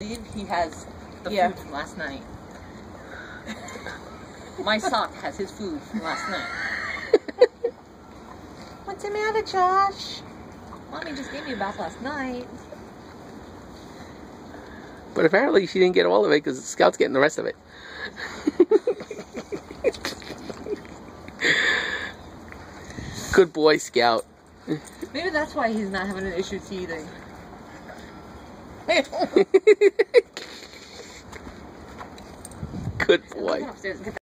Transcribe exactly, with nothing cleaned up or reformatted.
believe he has the Yeah. food from last night. My sock has his food from last night. What's the matter, Josh? Mommy just gave me a bath last night. But apparently she didn't get all of it because Scout's getting the rest of it. Good boy, Scout. Maybe that's why he's not having an issue teething. Good boy.